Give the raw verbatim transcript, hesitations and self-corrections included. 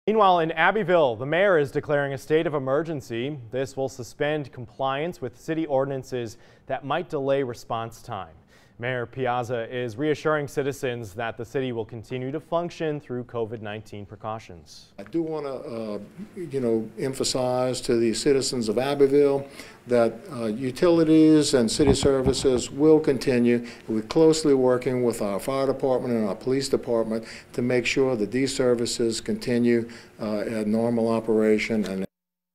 Meanwhile, in Abbeville, the mayor is declaring a state of emergency. This will suspend compliance with city ordinances that might delay response time. Mayor Piazza is reassuring citizens that the city will continue to function through COVID nineteen precautions. I do want to, uh, you know, emphasize to the citizens of Abbeville that uh, utilities and city services will continue. We're closely working with our fire department and our police department to make sure that these services continue uh, at normal operation. And